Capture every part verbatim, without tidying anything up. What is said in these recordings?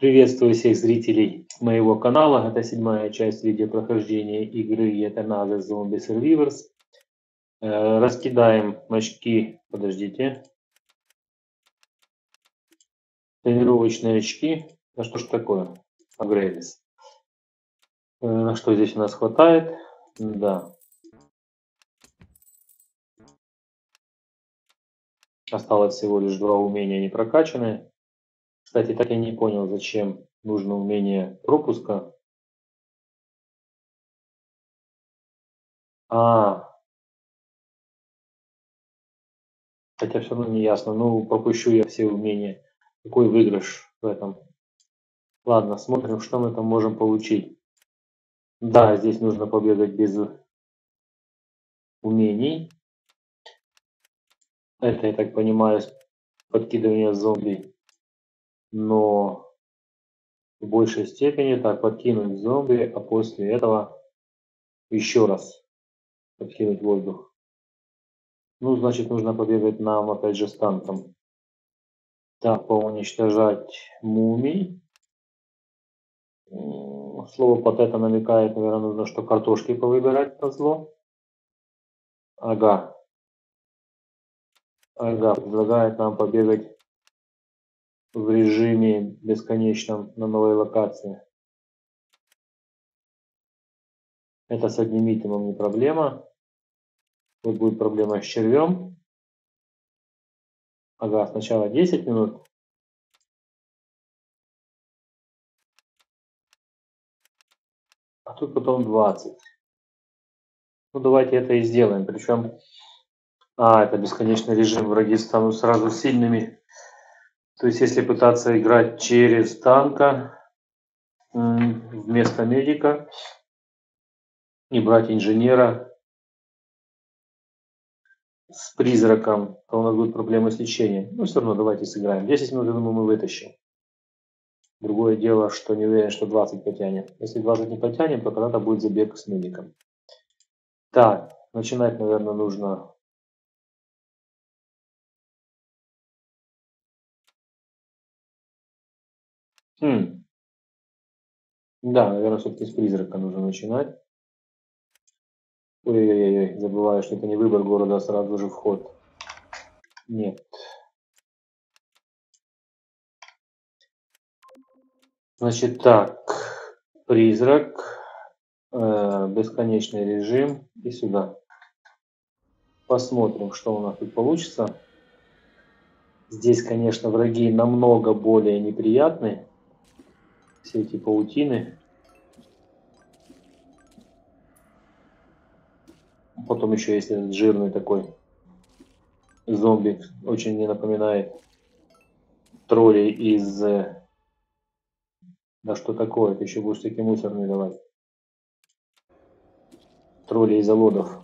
Приветствую всех зрителей моего канала. Это седьмая часть видеопрохождения игры Euthanasia Zombie Survivors. Э, раскидаем очки. Подождите. Тренировочные очки. А что ж такое? Апгрейдис. Э, на что здесь у нас хватает? Да. Осталось всего лишь два умения не прокачанные. Кстати, так я не понял, зачем нужно умение пропуска. А, хотя все равно не ясно. Ну, пропущу я все умения. Какой выигрыш в этом? Ладно, смотрим, что мы там можем получить. Да, здесь нужно побегать без умений. Это, я так понимаю, подкидывание зомби. Но в большей степени так подкинуть зомби, а после этого еще раз подкинуть воздух. Ну, значит, нужно побегать нам опять же с танком. Так, поуничтожать мумий. Слово под это намекает, наверное, нужно, что картошки повыбирать на зло. Ага. Ага, предлагает нам побегать в режиме бесконечном на новой локации. Это с одним итемом не проблема. Тут будет проблема с червем. Ага, сначала десять минут. А тут потом двадцать. Ну давайте это и сделаем. Причем, а, это бесконечный режим. Враги станут сразу сильными. То есть если пытаться играть через танка вместо медика и брать инженера с призраком, то у нас будут проблемы с лечением. Но все равно давайте сыграем. десять минут, я думаю, мы вытащим. Другое дело, что не уверен, что двадцать потянем. Если двадцать не потянем, то тогда будет забег с медиком. Так, начинать, наверное, нужно... Хм. Да, наверное, все-таки с призрака нужно начинать. Ой-ой-ой, забываю, что это не выбор города, а сразу же вход. Нет. Значит так, призрак, э, бесконечный режим и сюда. Посмотрим, что у нас тут получится. Здесь, конечно, враги намного более неприятные. Все эти паутины. Потом еще есть этот жирный такой зомби. Очень мне напоминает троллей из... Да что такое? Ты еще будешь такие мусорные давать. Тролли из заводов.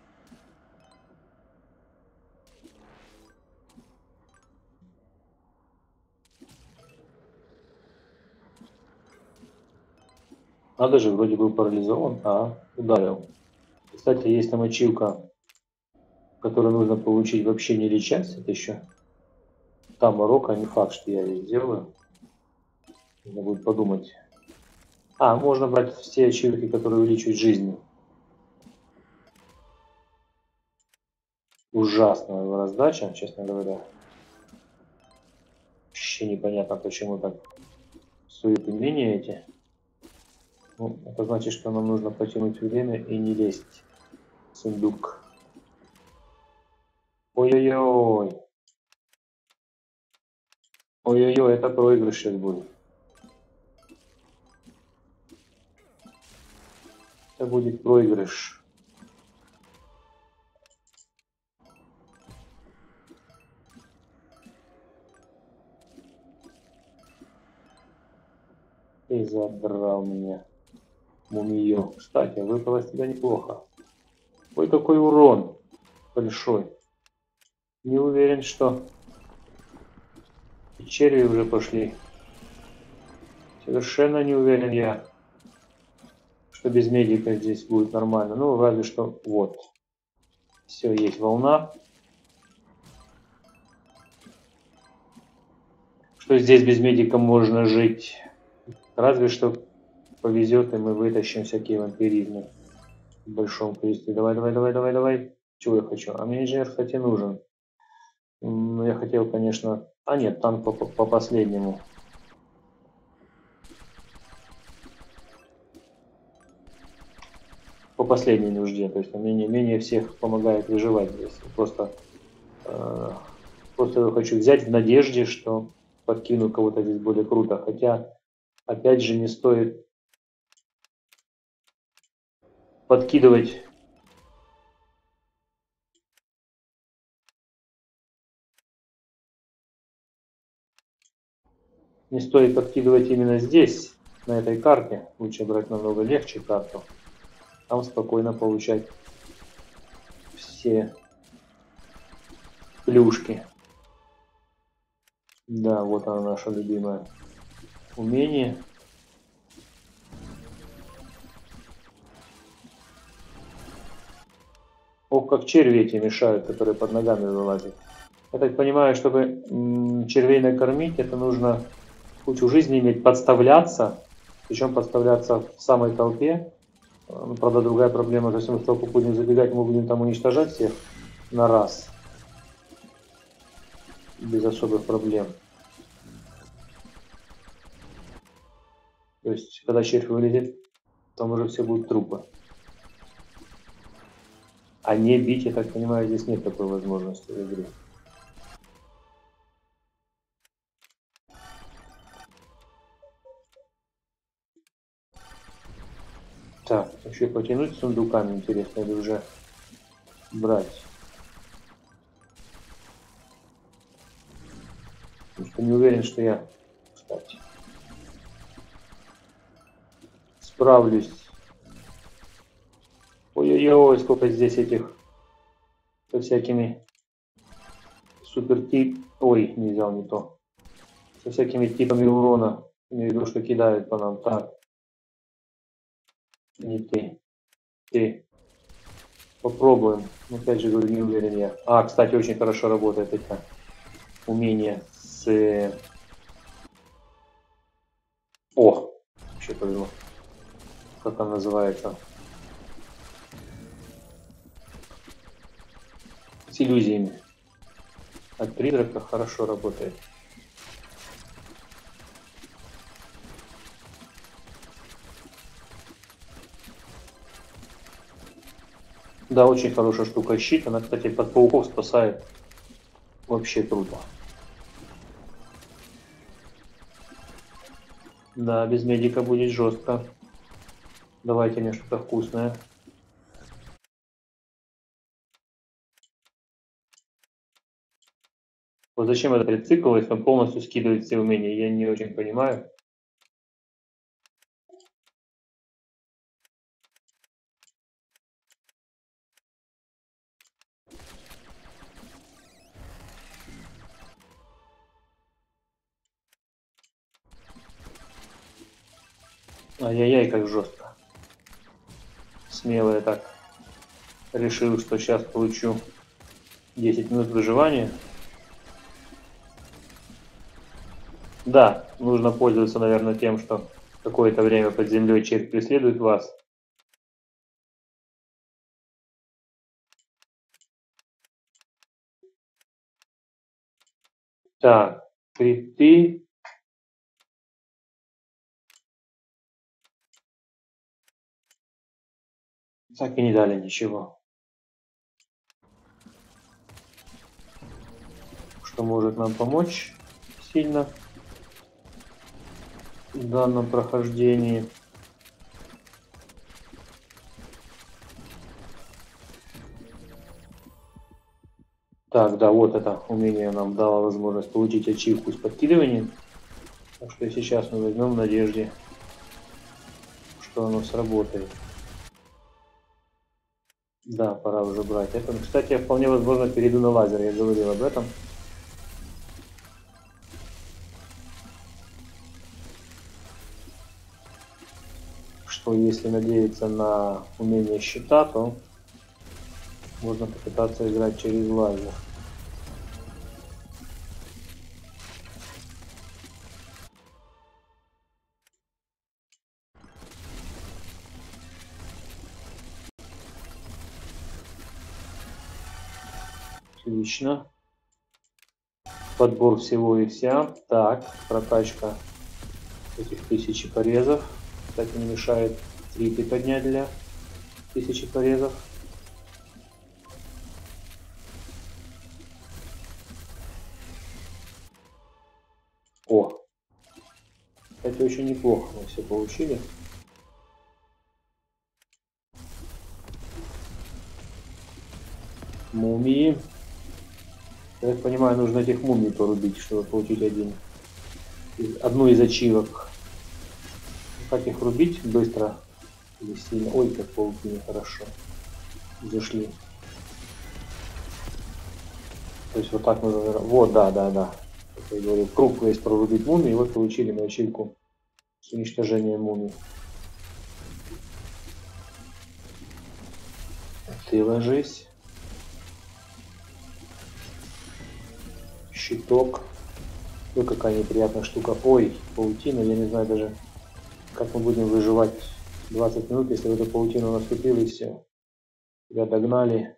Надо же, вроде был парализован, а ударил. Кстати, есть там ачивка, которую нужно получить вообще не лечась. Это еще там Марокко, не факт, что я ее сделаю. Нужно будет подумать. А, можно брать все ачивки, которые увеличивают жизни. Ужасная раздача, честно говоря. Вообще непонятно, почему так суют умения эти. Ну, это значит, что нам нужно потянуть время и не лезть в сундук. Ой-ой-ой. Ой-ой-ой, это проигрыш сейчас будет. Это будет проигрыш. Ты задрал меня. Мумиё. Кстати, выпало с тебя неплохо. Ой, какой урон большой. Не уверен, что черви уже пошли. Совершенно не уверен я, что без медика здесь будет нормально. Ну, разве что вот. Все, есть волна. Что здесь без медика можно жить. Разве что повезет, и мы вытащим всякие вампиризмы в большом количестве. Давай, давай, давай, давай, давай. Чего я хочу? А мне инженер, кстати, нужен. Ну, я хотел, конечно... А нет, танк по, по последнему. По последней нужде. То есть он менее, менее всех помогает выживать здесь. Просто, э, просто я хочу взять в надежде, что подкину кого-то здесь более круто. Хотя, опять же, не стоит подкидывать... Не стоит подкидывать именно здесь, на этой карте. Лучше брать намного легче карту. Там спокойно получать все плюшки. Да, вот она, наша любимая умение. Ох, как черви эти мешают, которые под ногами вылазят. Я так понимаю, чтобы червей накормить, это нужно кучу жизни иметь, подставляться. Причем подставляться в самой толпе. Ну, правда, другая проблема, если мы в толпу будем забегать, мы будем там уничтожать всех на раз. Без особых проблем. То есть, когда червь вылезет, там уже все будут трупы. А не бить, я так понимаю, здесь нет такой возможности в игре. Так, еще потянуть сундуками, интересно, или уже брать. Потому что не уверен, что я, кстати, справлюсь. Ой-ой-ой, сколько здесь этих со всякими супер тип... Ой, не взял не то. Со всякими типами урона. Имею в виду, что кидают по нам. Так. Не ты. Ты. Попробуем. Опять же говорю, не уверен я. А, кстати, очень хорошо работает это умение с... О! Вообще повезло. Как она называется? С иллюзиями. От призрака хорошо работает. Да, очень хорошая штука. Щит. Она, кстати, под пауков спасает. Вообще круто. Да, без медика будет жестко. Давайте мне что-то вкусное. Вот зачем это рецикл, если он полностью скидывает все умения, я не очень понимаю. Ай-яй-яй, как жестко. Смело я так решил, что сейчас получу десять минут выживания. Да, нужно пользоваться, наверное, тем, что какое-то время под землей червь преследует вас. Так, криты. Так и не дали ничего. Что может нам помочь сильно в данном прохождении. Так, да, вот это умение нам дало возможность получить ачивку с подкидыванием. Так что сейчас мы возьмем в надежде, что оно сработает. Да, пора уже брать это. Кстати, я вполне возможно перейду на лазер, я говорил об этом. Что если надеяться на умение щита, то можно попытаться играть через лазер. Отлично. Подбор всего и вся. Так, прокачка этих тысячи порезов. Кстати, не мешает трипы поднять для тысячи порезов. О! Кстати, очень неплохо мы все получили. Мумии. Я так понимаю, нужно этих мумий порубить, чтобы получить один, одну из ачивок. Как их рубить быстро или сильно? Ой, как пауки нехорошо зашли. То есть вот так нужно... Вот, да, да, да. Как я говорю, круг есть прорубить мумии, и вот получили мы ачивку с уничтожением мумий. Ты ложись. Щиток. Ой, какая неприятная штука. Ой, паутина, я не знаю даже, как мы будем выживать двадцать минут, если в эту паутину наступил и все. Тебя догнали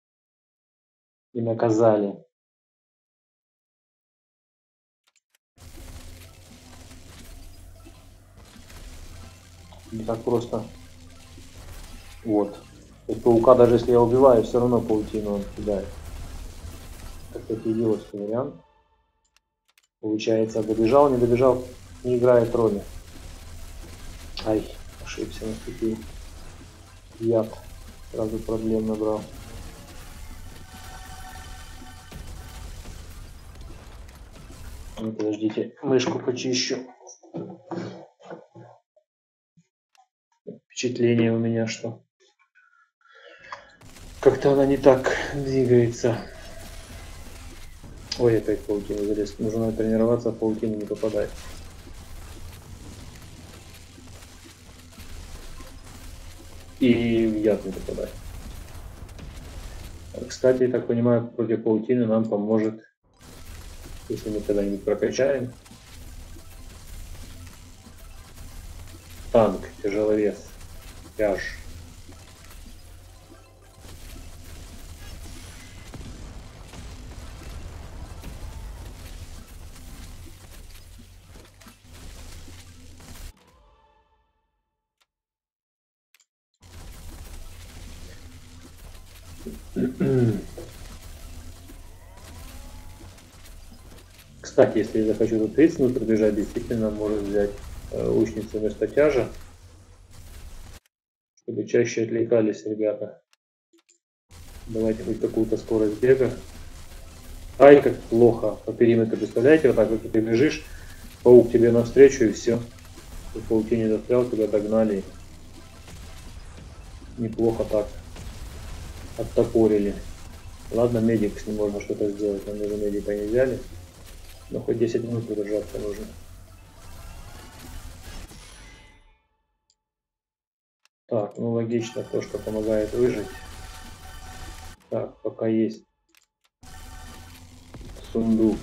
и наказали. Не так просто. Вот. То есть паука, даже если я убиваю, все равно паутину он кидает. Такой идиотский вариант. Получается, добежал, не добежал, не играет роли. Ай, ошибся, наступил. Яд. Сразу проблем набрал. Ну, подождите, мышку почищу. Впечатление у меня, что как-то она не так двигается. Ой, опять паутина залез. Нужно тренироваться, в паутину не попадать. И в яд не попадать. Кстати, я так понимаю, против паутины нам поможет, если мы когда-нибудь прокачаем, танк, тяжеловес, тяж. Кстати, если я захочу тут тридцать минут пробежать, действительно может взять э, лучницу вместо тяжа, чтобы чаще отвлекались ребята. Давайте хоть какую-то скорость бега. Ай, как плохо по периметру, представляете, вот так вот ты бежишь, паук тебе навстречу и все. Ты в паутине застрял, тебя догнали. Неплохо так оттопорили. Ладно, медик, с ним можно что-то сделать, нам даже медика не взяли. Но хоть десять минут продержаться нужно. Так, ну логично, то, что помогает выжить. Так, пока есть сундук.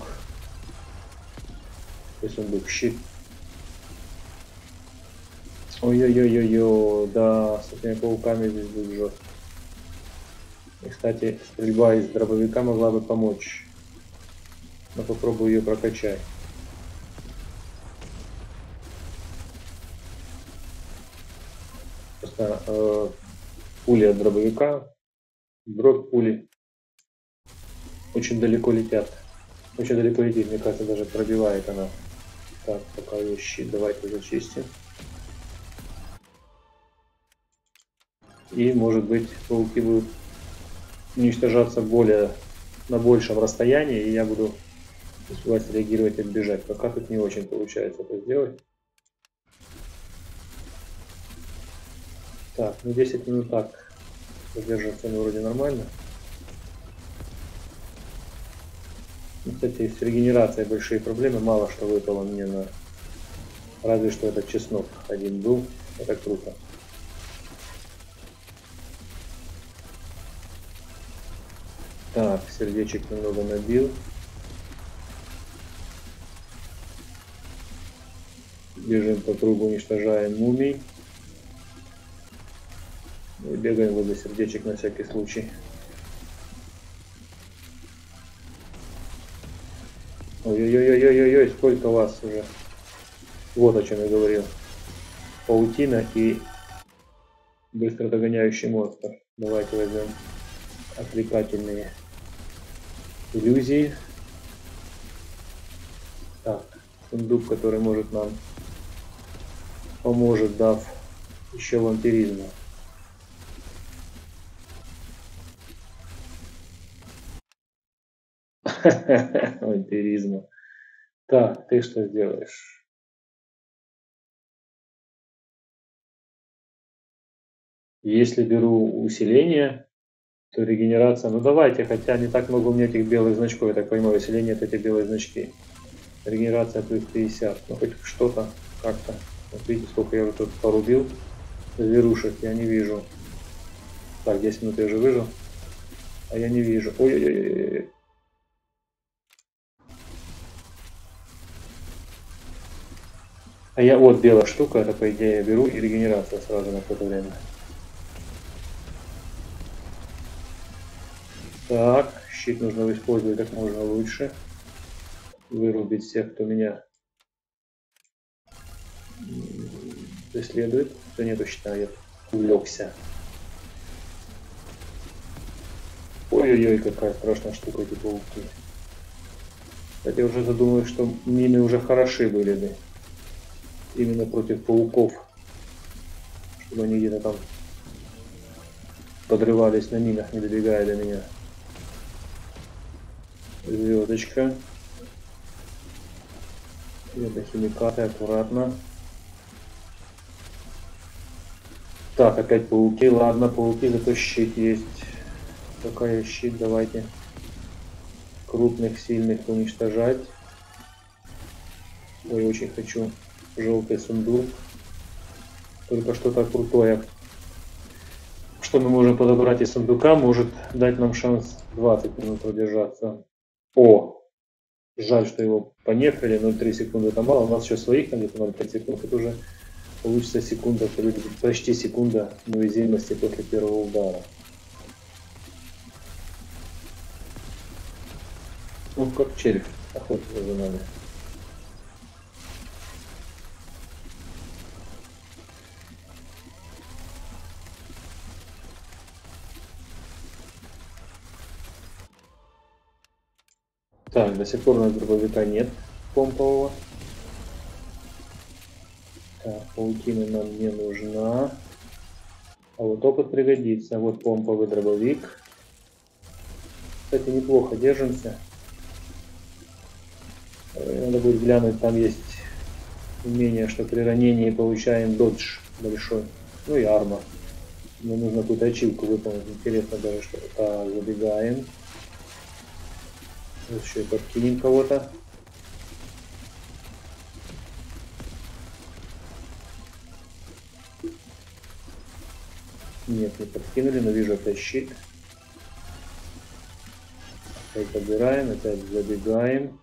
И сундук, щит. Ой-ой-ой-ой-ой, да, с этими пауками здесь будет жестко. И, кстати, стрельба из дробовика могла бы помочь. Но попробую ее прокачать. Просто э, пули от дробовика, дробь пули очень далеко летят. Очень далеко летит, мне кажется, даже пробивает она. Так, пока ее щит, давайте зачистим. И, может быть, пауки будут уничтожаться более, на большем расстоянии, и я буду успевать реагировать и бежать. Пока тут не очень получается это сделать. Так, ну десять минут так задерживаться, ну, вроде нормально. Кстати, с регенерацией большие проблемы, мало что выпало мне на... Разве что этот чеснок один был, это круто. Так, сердечек немного набил. Бежим по кругу, уничтожаем мумий. И бегаем возле сердечек на всякий случай. Ой-ой-ой-ой-ой-ой, сколько вас уже. Вот о чем я говорил. Паутина и быстро догоняющий монстр. Давайте возьмем отвлекательные иллюзии. Так, сундук, который может нам поможет, дав еще вампиризма. Вампиризма. Так, ты что сделаешь? Если беру усиление, то регенерация... Ну давайте, хотя не так много у меня этих белых значков. Я так понимаю, усиление это эти белые значки. Регенерация плюс пятьдесят. Ну хоть что-то как-то. Вот видите, сколько я уже тут порубил зверушек. Я не вижу. Так, десять минут я уже выжил. А я не вижу. Ой-ой-ой-ой. А я вот белая штука, это по идее я беру и регенерация сразу на какое-то время. Так, щит нужно использовать как можно лучше. Вырубить всех, кто меня преследует. Кто нету щита, я увлекся. Ой-ой-ой, какая страшная штука эти пауки. Кстати, я уже задумываюсь, что мины уже хороши были бы. Именно против пауков. Чтобы они где-то там подрывались на минах, не добегая до меня. Звездочка. Это химикаты, аккуратно. Так, опять пауки. Ладно, пауки, зато щит есть. Какая щит, давайте. Крупных, сильных уничтожать. Ой, очень хочу желтый сундук. Только что-то крутое. Что мы можем подобрать из сундука, может дать нам шанс двадцать минут продержаться. О! Жаль, что его понефрили, ноль целых три секунды это мало. У нас еще своих там где-то ноль целых пять секунд. Это уже получится секунда, почти секунда неуязвимости после первого удара. Ну, как червь охотится за нами. Так, до сих пор у нас дробовика нет помпового. Так, паутина нам не нужна. А вот опыт пригодится. Вот помповый дробовик. Кстати, неплохо держимся. Надо будет глянуть, там есть умение, что при ранении получаем додж большой. Ну и арма. Мне нужно какую-то ачивку выполнить. Интересно даже, что... Так, забегаем. Вот еще и подкинем кого-то. Нет, не подкинули, но вижу опять щит. Опять подбираем, опять забегаем.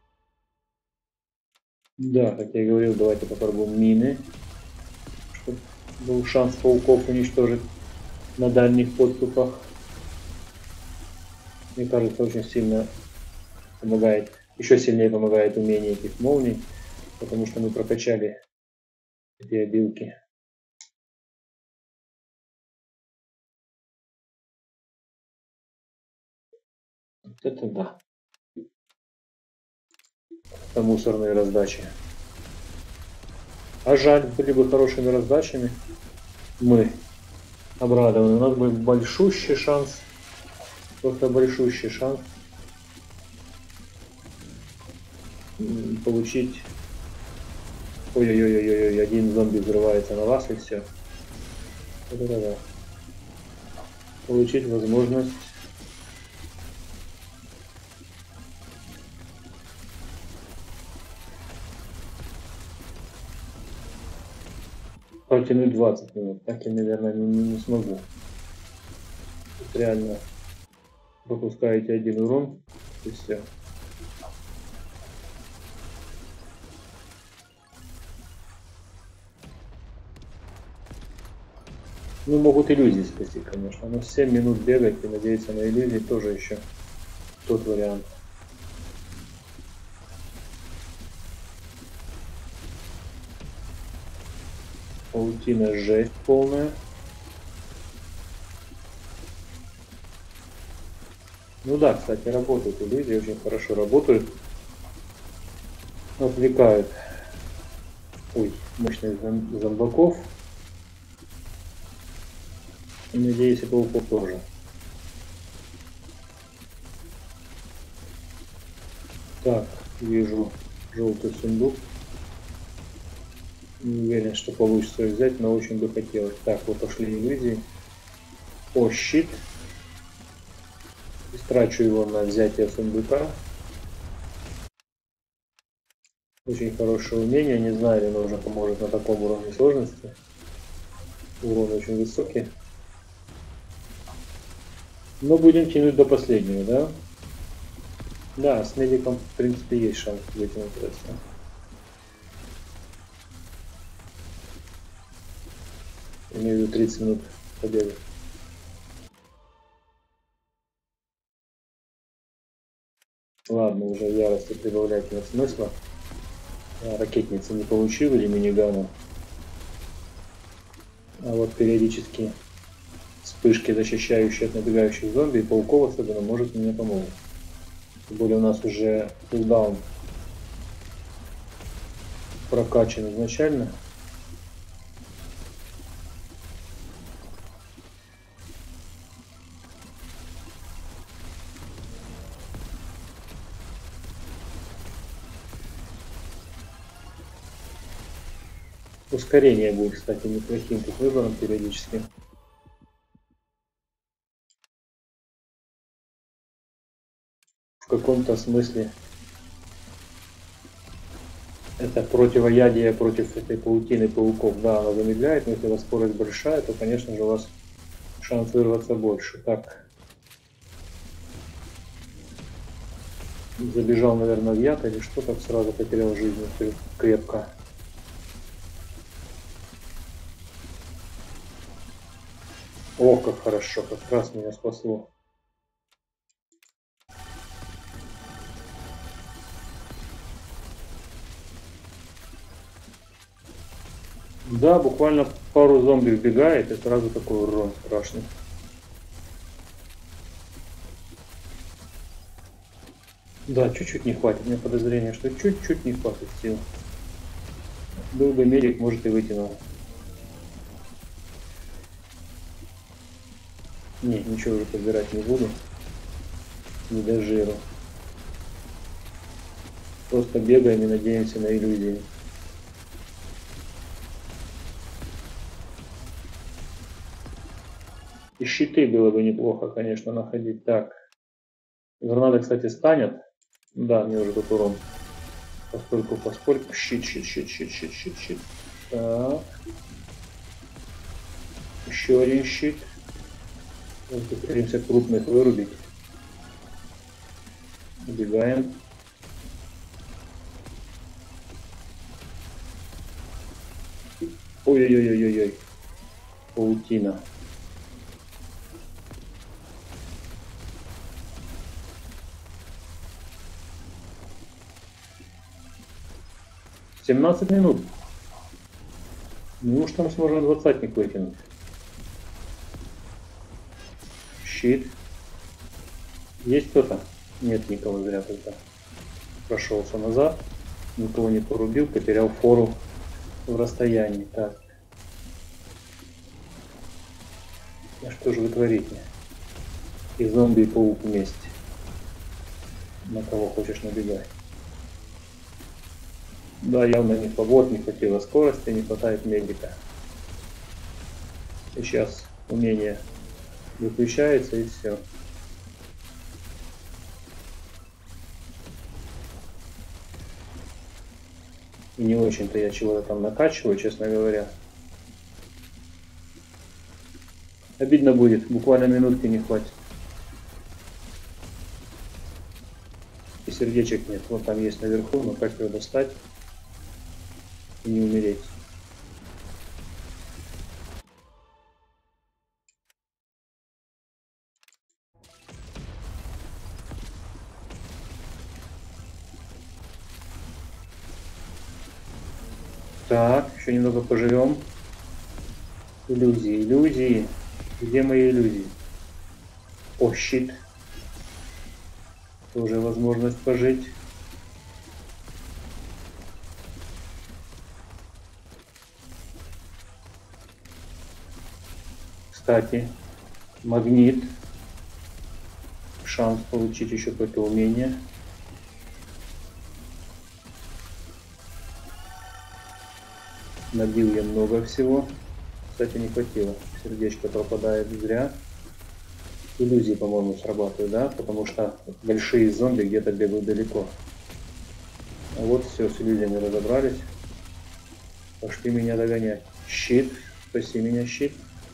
Да, как я и говорил, давайте попробуем мины. Чтобы был шанс пауков уничтожить на дальних подступах. Мне кажется, очень сильно помогает. Еще сильнее помогает умение этих молний. Потому что мы прокачали эти обилки. Вот это да. Это мусорные раздачи. А жаль, были бы хорошими раздачами. Мы обрадованы. У нас будет большущий шанс. Просто большущий шанс получить... Ой-ой-ой-ой-ой, один зомби взрывается на вас и все. Да-да-да. Получить возможность протянуть двадцать минут. Так я, наверное, не, не смогу. Тут реально пропускаете один урон и все. Ну, могут иллюзии спасти, конечно. Но семь минут бегать и надеяться на иллюзии тоже еще тот вариант. Паутина жесть полная. Ну да, кстати, работают иллюзии, очень хорошо работают. Отвлекают. Ой, мощных зом зомбаков. И надеюсь, и пауков тоже. Так, вижу желтый сундук. Не уверен, что получится взять, но очень бы хотелось. Так, вот пошли иллюзии. О, щит. Истрачу его на взятие сундука. Очень хорошее умение. Не знаю, ли оно уже поможет на таком уровне сложности. Урон очень высокий. Но будем тянуть до последнего, да? Да, с медиком, в принципе, есть шанс вытянуть это все. Имею в виду тридцать минут победы. Ладно, уже в ярости прибавлять нет смысла. Ракетницы не получил или минигана. А вот периодически вспышки, защищающие от набегающих зомби и пауков особенно, может мне помочь. Тем более у нас уже кулдаун прокачан изначально. Ускорение будет, кстати, неплохим тут выбором периодически. В каком-то смысле это противоядие против этой паутины пауков. Да, она замедляет, но если у вас скорость большая, то, конечно же, у вас шанс вырваться больше. Так. Забежал, наверное, в яд или что, так сразу потерял жизнь крепко. О, как хорошо, как раз меня спасло. Да, буквально пару зомби вбегает, и сразу такой урон страшный. Да, чуть-чуть не хватит. У меня подозрение, что чуть-чуть не хватит сил. Был бы медик, может, и вытянул. Не, ничего уже подбирать не буду. Не до жиру. Просто бегаем и надеемся на иллюзии. И щиты было бы неплохо, конечно, находить. Так. Гранаты, кстати, станет. Да, мне уже тут урон. Поскольку, поскольку. Щит, щит, щит, щит, щит, щит, щит. Так. Еще один щит. Пытаемся крупных вырубить. Убегаем. Ой-ой-ой-ой-ой. Паутина. семнадцать минут. Ну, что мы сможем двадцатник вытянуть? Щит. Есть кто-то? Нет никого, зря тогда. Прошелся назад. Никого не порубил, потерял фору в расстоянии. Так. А что же вы творите? И зомби, и паук вместе. На кого хочешь набегать? Да, явно не побот, не хватило скорости, не хватает медика. И сейчас умение выключается, и все. И не очень-то я чего-то там накачиваю, честно говоря. Обидно будет, буквально минутки не хватит. И сердечек нет. Вот там есть наверху, но как его достать и не умереть? Так, еще немного поживем. Иллюзии, иллюзии. Где мои иллюзии? О, щит. Тоже возможность пожить. Кстати, магнит. Шанс получить еще какое-то умение. Набил я много всего. Кстати, не хватило. Сердечко пропадает зря. Иллюзии, по-моему, срабатывают, да? Потому что большие зомби где-то бегают далеко. А вот все, с иллюзиями разобрались. Пошли меня догонять. Щит. Спаси меня, щит.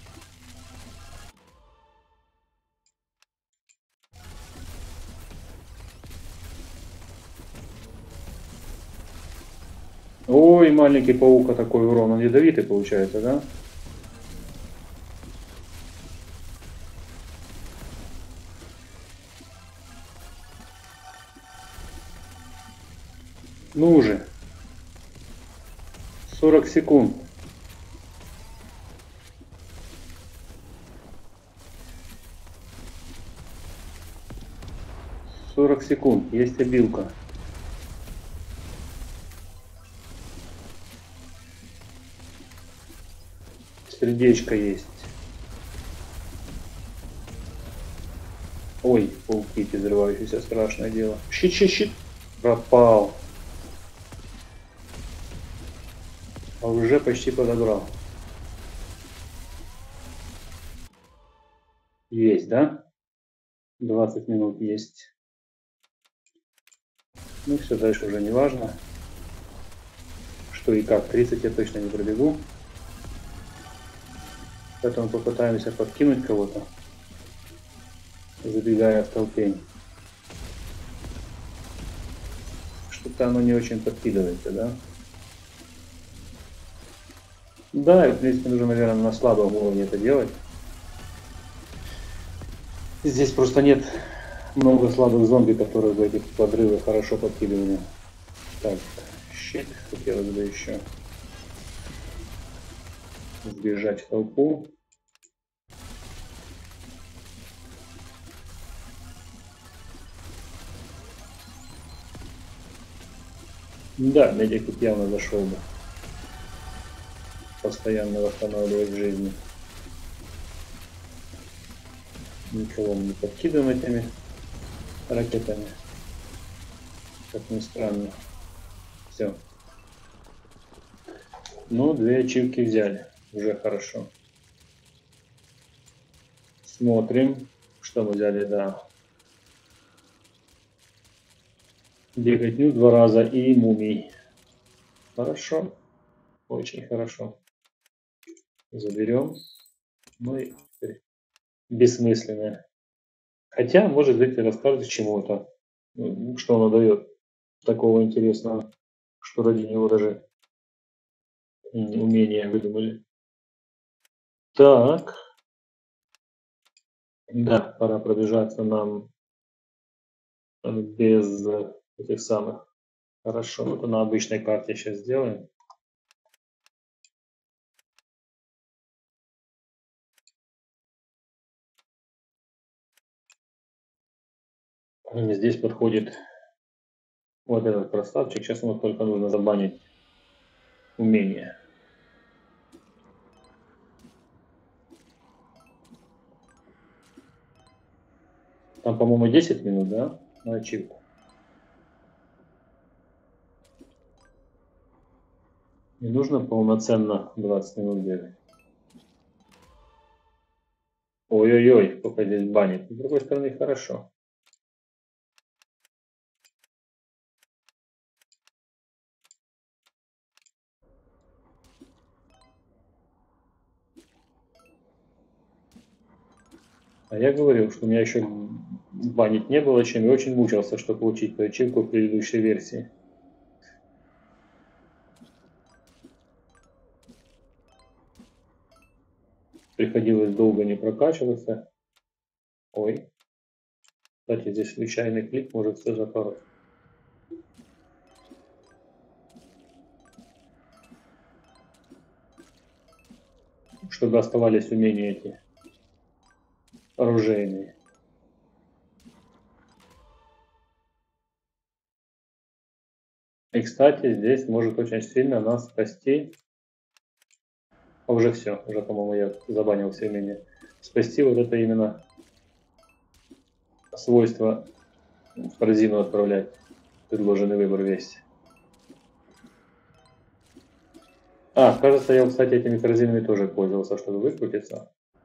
Ой, маленький паук, такой урон. Он ядовитый получается, да? Ну уже. сорок секунд. сорок секунд. Есть обилка. Сердечко есть. Ой, пауки взрывающиеся, страшное дело. Щит, щит, щит. Пропал. А уже почти подобрал. Есть, да? двадцать минут есть. Ну все, дальше уже не важно. Что и как. тридцать я точно не пробегу. Поэтому попытаемся подкинуть кого-то, забегая в толпень. Что-то оно не очень подкидывается, да? Да, и в принципе нужно, наверное, на слабом уровне это делать. Здесь просто нет много слабых зомби, которые бы эти подрывы хорошо подкидывали. Так, щит хотелось бы еще сбежать в толпу. Да, медик тут явно зашел бы. Постоянно восстанавливать жизни. Никого мы не подкидываем этими ракетами. Как ни странно. Все. Ну, две ачивки взяли. Уже хорошо. Смотрим, что мы взяли, да. Беготню два раза и мумий. Хорошо. Очень хорошо. Заберем. Ну и бессмысленное. Хотя, может быть, и расскажет чему-то. Что оно дает такого интересного, что ради него даже умения выдумали. Так. Да, пора пробежаться нам без этих самых. Хорошо, это на обычной карте сейчас сделаем. Здесь подходит вот этот красавчик. Сейчас ему только нужно забанить умение. Там, по-моему, десять минут, да, на ачивку. Не нужно полноценно двадцать минут бегать. Ой-ой-ой, сколько здесь банит. С другой стороны, хорошо. А я говорил, что у меня еще банить не было, чем я очень мучился, чтобы получить эту ачивку в предыдущей версии. Приходилось долго не прокачиваться. Ой. Кстати, здесь случайный клик может все запороть. чтобы оставались умения эти оружейные. И, кстати, здесь может очень сильно нас спасти. А уже все, уже, по-моему, я забанил все умения. Спасти вот это именно свойство в корзину отправлять предложенный выбор весь. А, кажется, я, кстати, этими корзинами тоже пользовался, чтобы выкрутиться.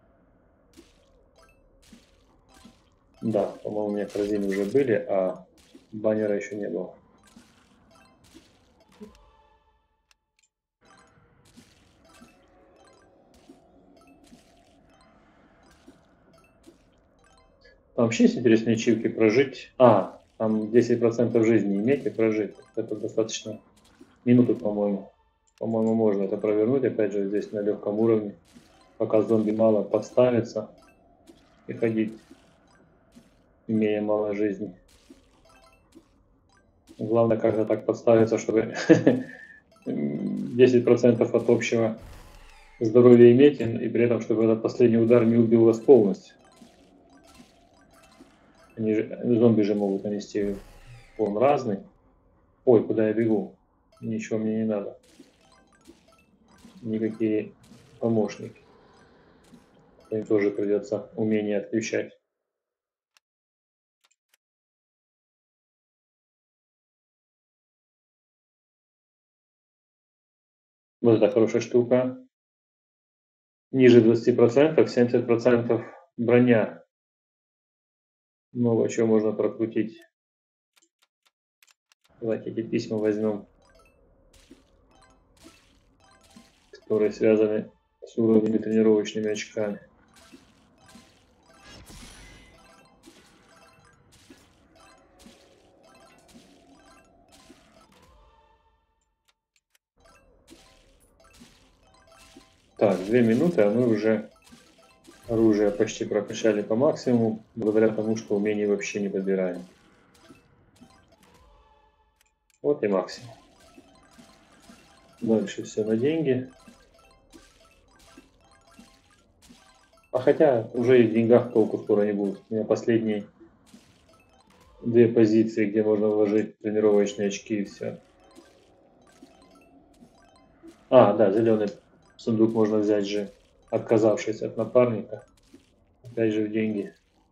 Да, по-моему, у меня корзины уже были, а баннера еще не было. Там вообще есть интересные ачивки прожить. А, там десять процентов жизни иметь и прожить. Это достаточно. Минуту, по-моему. По-моему, можно это провернуть. Опять же, здесь на легком уровне. Пока зомби мало, подставиться и ходить, имея мало жизни. Главное как-то так подставиться, чтобы десять процентов от общего здоровья иметь, и при этом, чтобы этот последний удар не убил вас полностью. Они же, зомби же могут нанести урон разный. Ой, куда я бегу? Ничего мне не надо. Никакие помощники. Им тоже придется умение отключать. Вот это хорошая штука. Ниже двадцати процентов, семьдесят процентов броня. Много чего можно прокрутить. Давайте эти письма возьмем, которые связаны с уровнями тренировочными очками. Так, две минуты, а мы уже оружие почти прокачали по максимуму, благодаря тому, что умений вообще не подбираем. Вот и максимум. Дальше все на деньги. А хотя уже и в деньгах толку скоро не будет. У меня последние две позиции, где можно вложить тренировочные очки и все. А, да, зеленый сундук можно взять же, отказавшись от напарника. Опять же в деньги.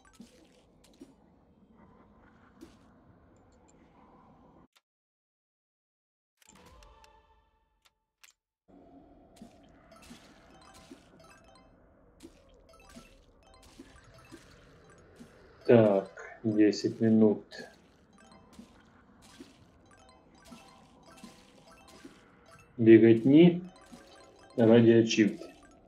Так, десять минут. Беготни ради ачивки.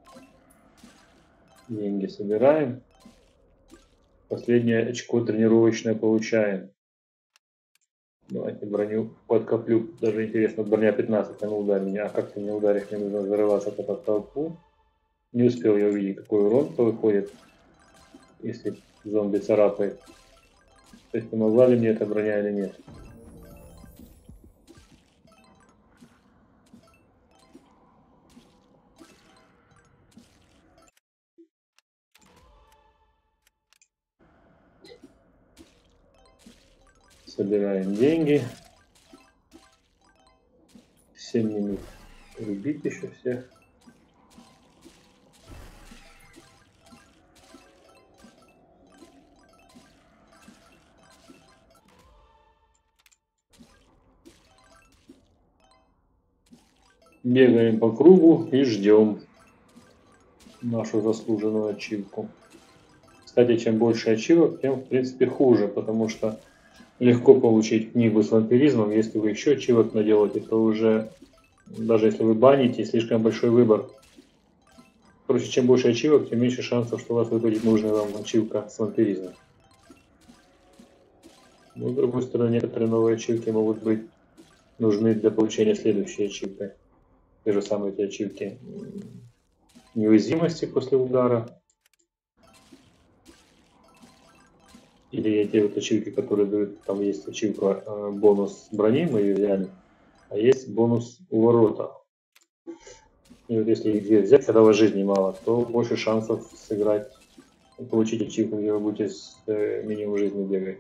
Деньги собираем. Последнее очко тренировочное получаем. Давайте броню подкоплю. Даже интересно, броня пятнадцать, а ну ударь меня. А как ты не ударишь, мне нужно зарываться под толпу. Не успел я увидеть, какой урон выходит, если зомби царапает. То есть помогла ли мне эта броня или нет. Собираем деньги. семь минут. Рубить еще всех. Бегаем по кругу и ждем нашу заслуженную ачивку. Кстати, чем больше ачивок, тем в принципе хуже, потому что легко получить книгу с вампиризмом. Если вы еще ачивок наделаете, то уже, даже если вы баните, слишком большой выбор. Короче, чем больше ачивок, тем меньше шансов, что у вас выпадет нужная вам ачивка с вампиризмом. Но, с другой стороны, некоторые новые ачивки могут быть нужны для получения следующей ачивки. Те же самые эти ачивки неуязвимости после удара. Или эти вот ачивки, которые дают, там есть ачивка э, бонус брони, мы ее взяли, а есть бонус уворота. И вот если их две взять, когда у вас жизни мало, то больше шансов сыграть и получить ачивку, где вы будете с э, минимум жизни бегать.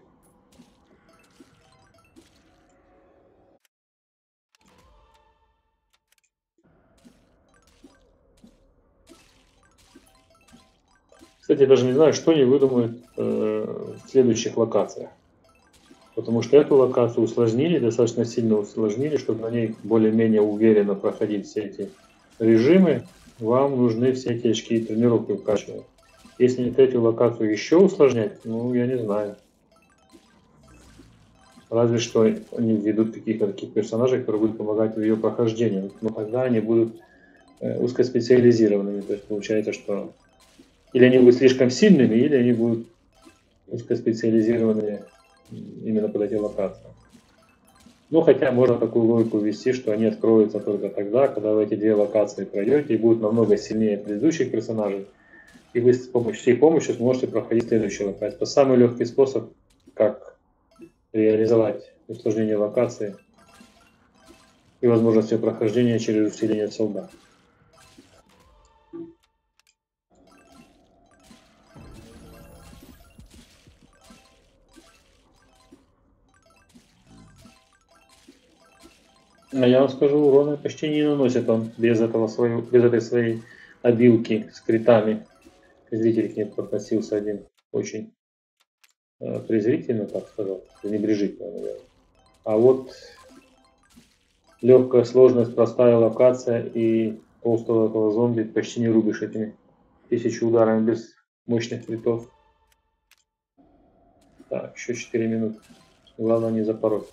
Кстати, я даже не знаю, что они выдумают э, в следующих локациях. Потому что эту локацию усложнили, достаточно сильно усложнили, чтобы на ней более-менее уверенно проходить все эти режимы. Вам нужны все эти очки и тренировки вкачивать. Если третью локацию еще усложнять, ну, я не знаю. Разве что они введут каких-то таких персонажей, которые будут помогать в ее прохождении. Но тогда они будут э, узкоспециализированными. То есть получается, что или они будут слишком сильными, или они будут узкоспециализированными именно под эти локации. Ну, хотя можно такую логику ввести, что они откроются только тогда, когда вы эти две локации пройдете и будут намного сильнее предыдущих персонажей. И вы с помощью всей помощи сможете проходить следующую локацию. Это самый легкий способ, как реализовать усложнение локации и возможность ее прохождения через усиление солдат. А я вам скажу, урона почти не наносит он без, этого свою, без этой своей обилки с критами. Зритель к ней подносился один очень э, презрительно, так сказать, пренебрежительно, наверное. А вот легкая сложность, простая локация и толстого этого зомби почти не рубишь этими тысячу ударами без мощных критов. Так, еще четыре минуты. Главное не запороть.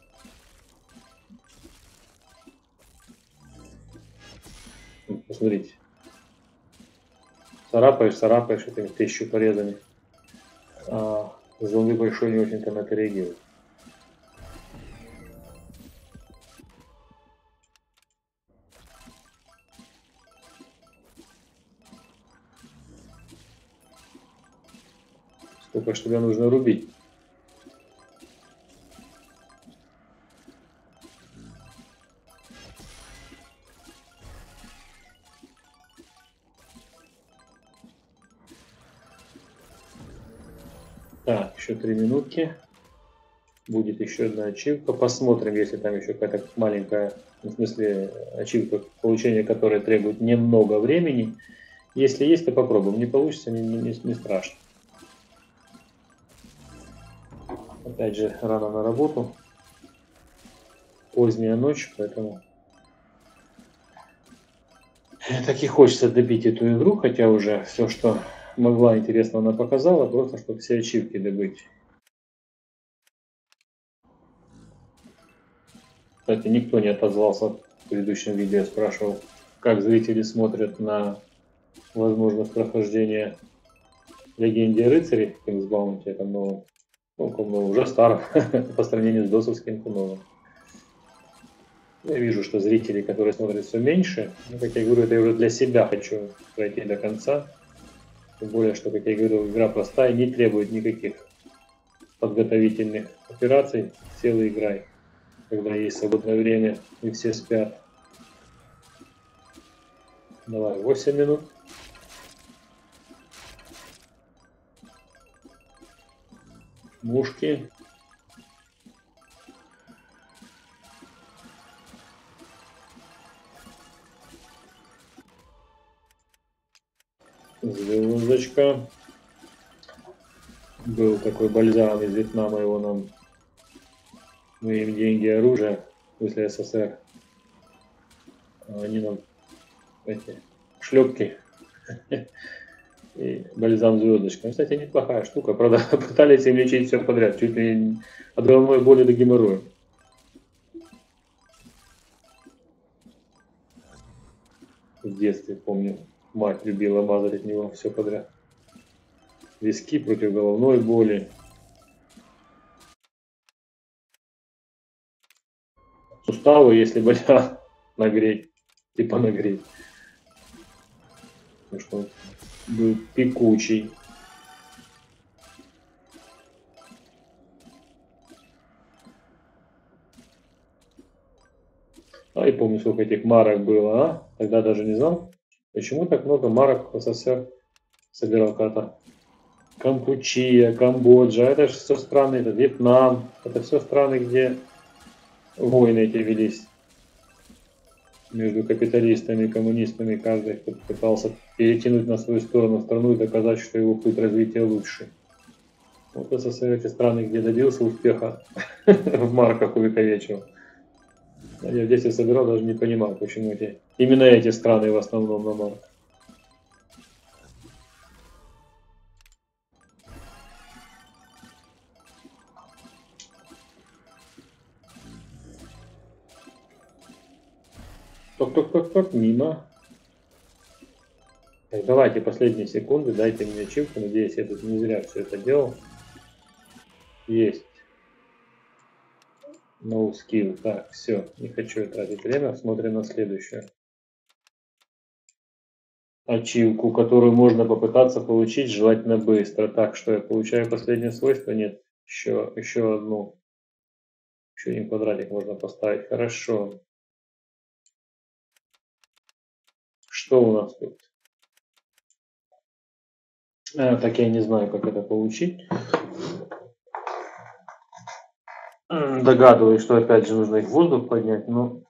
Посмотрите. Царапаешь, царапаешь этими тысячу порезами. А зомби большой не очень-то на это реагирует. Сколько ж тебя нужно рубить? Так, еще три минутки. Будет еще одна ачивка. Посмотрим, если там еще какая-то маленькая, в смысле, ачивка, получение которой требует немного времени. Если есть, то попробуем. Не получится, не, не, не страшно. Опять же, рано на работу. Поздняя ночь, поэтому так и хочется добить эту игру, хотя уже все, что могла интересно, она показала, просто чтобы все ачивки добыть. Кстати, никто не отозвался в предыдущем видео, спрашивал, как зрители смотрят на возможность прохождения Легенде о рыцаре в Кингсбаунте, это новом, ну, ну, уже старом, по сравнению с досовским новым. Я вижу, что зрителей, которые смотрят, все меньше. Ну, как я говорю, это я уже для себя хочу пройти до конца. Тем более, что, как я говорю, игра простая, не требует никаких подготовительных операций. Сел и играй, когда есть свободное время и все спят. Давай, восемь минут. Мушки. Звездочка. Был такой бальзам из Вьетнама, его нам, мы им деньги, оружие после СССР. А они нам эти шлепки и бальзам звездочка. Кстати, неплохая штука. Правда, пытались им лечить все подряд, чуть ли от головной боли до геморроя. В детстве, помню, мать любила мазать от него все подряд. Виски против головной боли. Суставы, если болят, нагреть. Типа нагреть. Потому что он был пекучий. А не помню, сколько этих марок было, а? Тогда даже не знал, почему так много марок в СССР собирал Катар. Кампучия, Камбоджа, это же все страны, это Вьетнам, это все страны, где войны эти велись между капиталистами и коммунистами. Каждый пытался перетянуть на свою сторону страну и доказать, что его путь развития лучше. Вот СССР эти страны, где добился успеха, в марках увековечил. Я в детстве собирал, даже не понимал, почему эти, именно эти страны в основном на марках. Ток-ток-ток-ток, мимо. Так, давайте последние секунды, дайте мне ачивку. Надеюсь, я тут не зря все это делал. Есть. No skill. Так, все. Не хочу тратить время. Смотрим на следующую ачивку, которую можно попытаться получить желательно быстро. Так, что я получаю последнее свойство? Нет. Еще, еще одну. Еще один квадратик можно поставить. Хорошо. Что у нас тут? А, так я не знаю, как это получить. Догадываюсь, что опять же нужно их в воздух поднять. Но...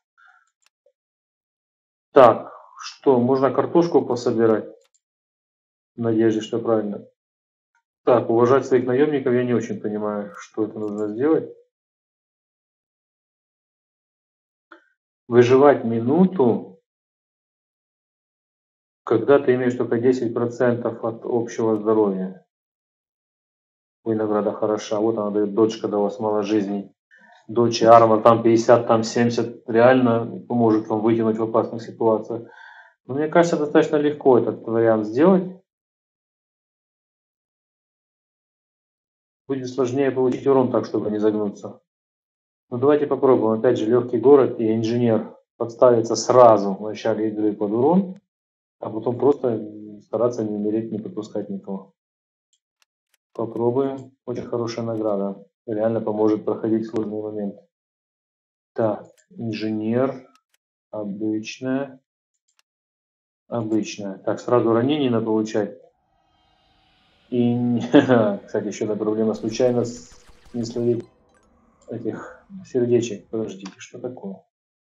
Так, что? Можно картошку пособирать? В надежде, что правильно. Так, уважать своих наемников я не очень понимаю, что это нужно сделать. Выживать минуту, когда ты имеешь только десять процентов от общего здоровья. Ой, награда хороша. Вот она дает дочка до вас мало жизней. Дочь и армор, там пятьдесят, там семьдесят. Реально поможет вам вытянуть в опасных ситуациях. Но мне кажется, достаточно легко этот вариант сделать. Будет сложнее получить урон так, чтобы не загнуться. Ну давайте попробуем. Опять же, легкий город и инженер подставиться сразу в начале игры под урон, а потом просто стараться не умереть, не подпускать никого. Попробуем. Очень хорошая награда. Реально поможет проходить сложные моменты. Так, инженер. Обычная. Обычная. Так, сразу ранение надо получать. И, кстати, еще одна проблема. Случайно не словить этих сердечек. Подождите, что такое?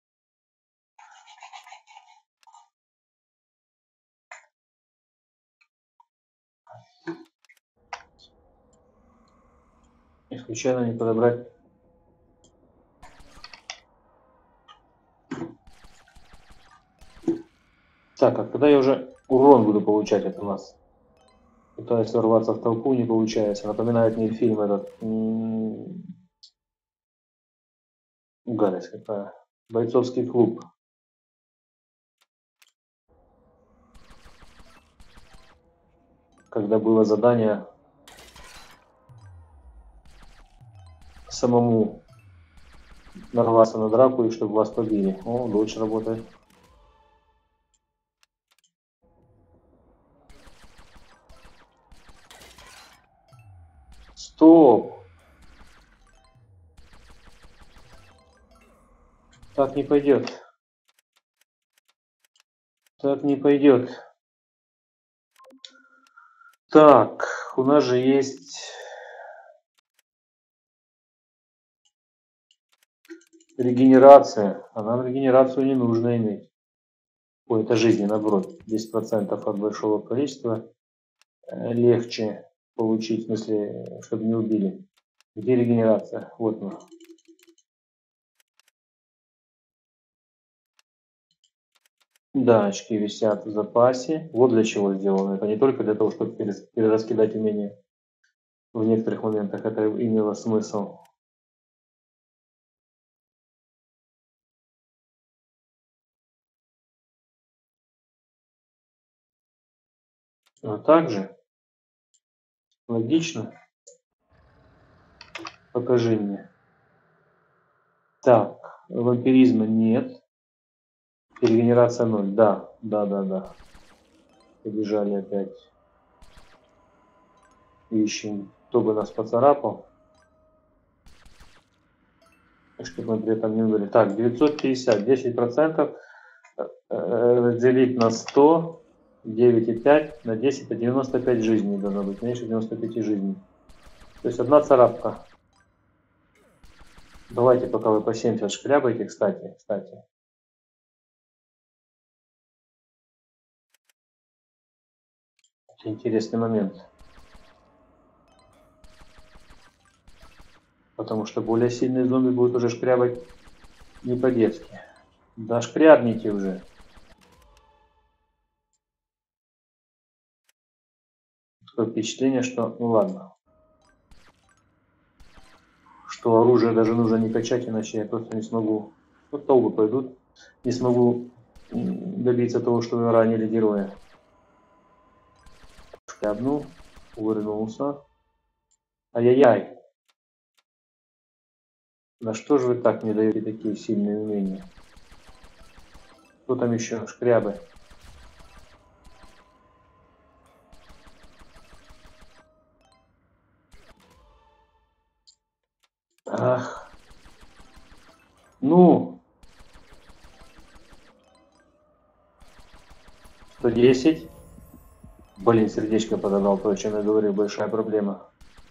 И случайно не подобрать. Так, а когда я уже урон буду получать от вас? Пытаюсь ворваться в толпу, не получается. Напоминает мне фильм этот. Гадость какая. Бойцовский клуб. Когда было задание самому нарваться на драку и чтобы вас побили. О, дочь работает. Стоп! Так не пойдет. Так не пойдет. Так, у нас же есть регенерация. А нам регенерацию не нужно иметь. Ой, это жизни, наоборот. десять процентов от большого количества легче получить, в смысле, чтобы не убили. Где регенерация? Вот она. Да, очки висят в запасе. Вот для чего сделано. Это не только для того, чтобы перераскидать умения. В некоторых моментах это имело смысл. А также логично. Покажи мне. Так, вампиризма нет. Регенерация ноль. Да, да, да, да. Побежали опять. Ищем, кто бы нас поцарапал. чтобы мы при этом не умерли. Так, девятьсот пятьдесят, десять процентов разделить на сто, девять и пять на десять, это девяносто пять жизней должно быть, меньше девяноста пяти жизней. То есть одна царапка. Давайте пока вы по семьдесят шкрябайте, кстати, кстати. Это интересный момент. Потому что более сильные зомби будут уже шкрябать не по-детски. Да шкрябните уже. Такое впечатление, что, ну ладно, что оружие даже нужно не качать, иначе я просто не смогу, вот толпы пойдут, не смогу добиться того, что вы ранили героя. Шкрябнул, увернулся. Ай-яй-яй. Да что же вы так мне даете такие сильные умения? Кто там еще? Шкрябы. Ах. Ну. сто десять. Блин, сердечко подогнал, то, о чем я говорил, большая проблема.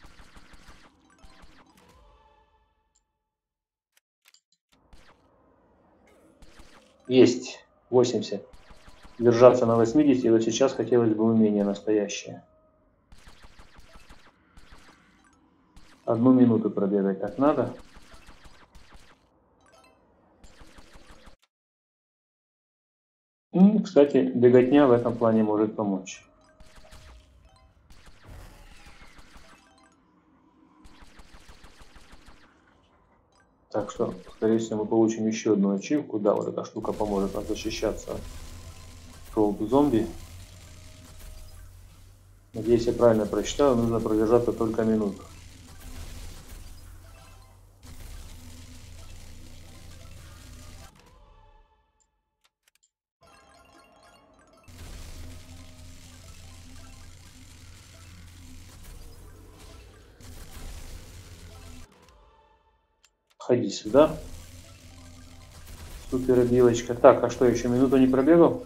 Есть. восемьдесят. Держаться на восьмидесяти, и вот сейчас хотелось бы умение настоящее. Одну минуту пробегать так надо. И, кстати, беготня в этом плане может помочь. Так что, скорее всего, мы получим еще одну ачивку. Да, вот эта штука поможет нам защищаться от зомби. Надеюсь, я правильно прочитал, нужно продержаться только минуту. Ходи сюда. Супер белочка. Так, а что, еще минуту не пробегал?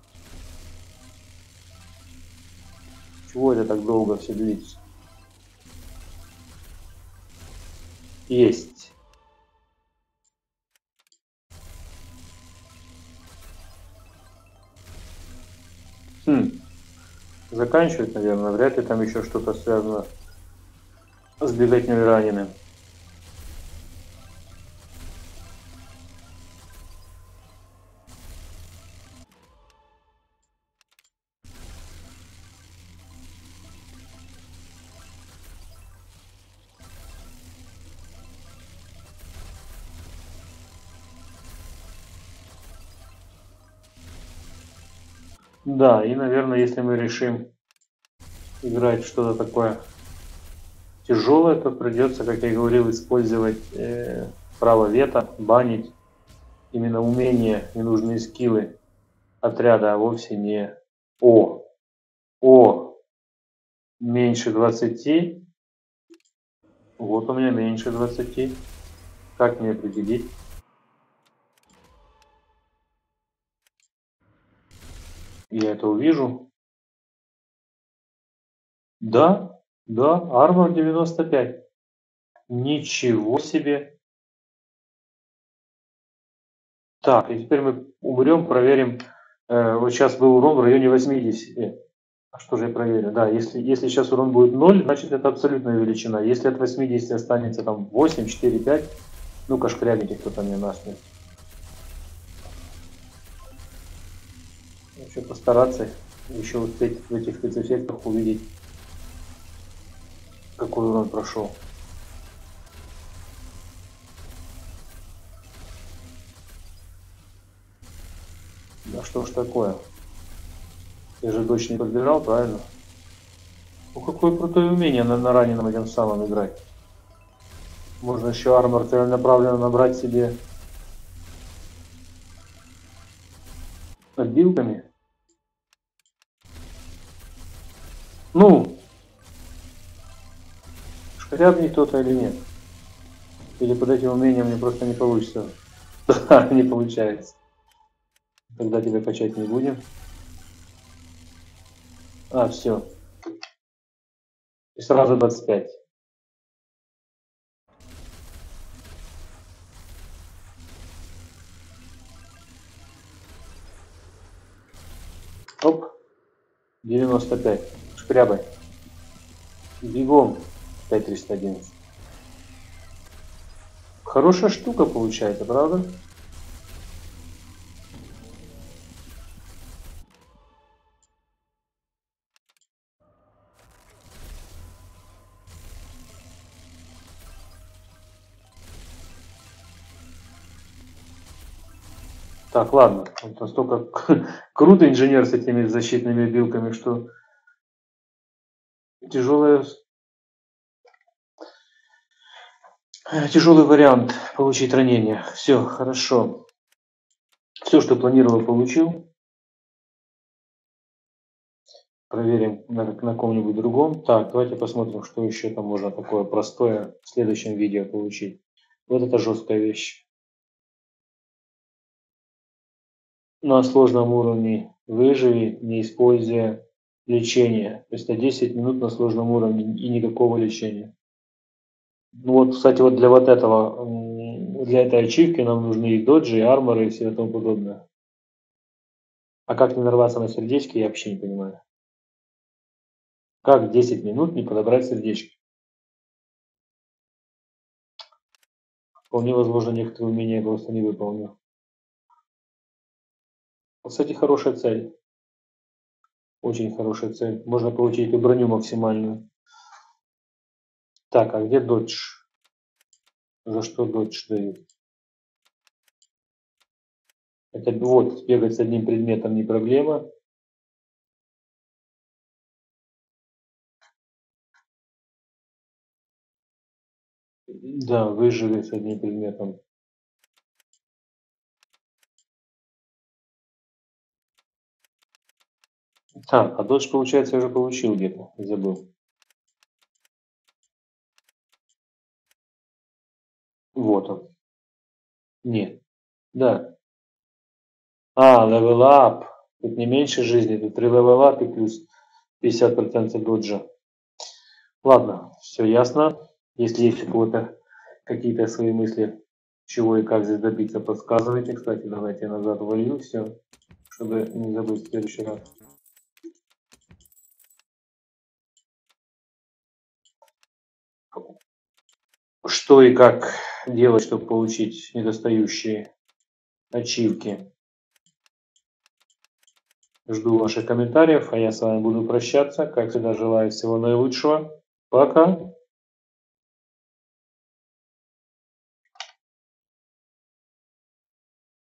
Чего это так долго все длится? Есть. Хм. Заканчивать, наверное. Вряд ли там еще что-то связано с беготней раненым. Да, и, наверное, если мы решим играть в что-то такое тяжелое, то придется, как я говорил, использовать э, право вето, банить именно умения, ненужные скиллы отряда, а вовсе не О. О меньше двадцати. Вот у меня меньше двадцати. Как мне определить? Я это увижу. Да, да, армор девяносто пять. Ничего себе. Так, и теперь мы умрем, проверим. Э, вот сейчас был урон в районе восьмидесяти. А что же я проверю? Да, если, если сейчас урон будет ноль, значит это абсолютная величина. Если от восьмидесяти останется там восемь, четыре, пять, ну-ка шкрябните кто-то мне насмерть. Еще постараться еще успеть в этих спецэффектах увидеть, какой урон прошел. Да что ж такое? Я же дочь не подбирал, правильно? Ну какое крутое умение на, на раненом этим самым играть. Можно еще армор целенаправленно набрать себе отбилками. Ну, шкрябнет кто-то или нет? Или под этим умением мне просто не получится. Да, не получается. Тогда тебя качать не будем. А, все. И сразу двадцать пять. Оп. девяносто пять. Шкрябай. Бегом. пять триста одиннадцать. Хорошая штука получается, правда? Так, ладно. Он настолько круто инженер с этими защитными билками, что тяжелая, тяжелый вариант получить ранение. Все, хорошо. Все, что планировал, получил. Проверим на, на ком-нибудь другом. Так, давайте посмотрим, что еще там можно такое простое в следующем видео получить. Вот это жесткая вещь. На сложном уровне выживи, не используя лечение. То есть на десять минут на сложном уровне и никакого лечения. Ну вот, кстати, вот для вот этого, для этой ачивки нам нужны и доджи, и арморы, и все тому подобное. А как не нарваться на сердечки, я вообще не понимаю. Как десять минут не подобрать сердечки? Вполне возможно, некоторые умения я просто не выполню. Кстати, хорошая цель. Очень хорошая цель. Можно получить эту броню максимальную. Так, а где додж? За что додж дают? Это вот, бегать с одним предметом не проблема. Да, выжили с одним предметом. Так, а додж, получается, я уже получил где-то. Забыл. Вот он. Нет. Да. А, level up. Тут не меньше жизни, тут три level up и плюс пятьдесят процентов доджа. Ладно, все ясно. Если есть у кого-то какие-то свои мысли, чего и как здесь добиться, подсказывайте. Кстати, давайте я назад волью все, чтобы не забыть в следующий раз. Что и как делать, чтобы получить недостающие ачивки. Жду ваших комментариев, а я с вами буду прощаться. Как всегда, желаю всего наилучшего. Пока!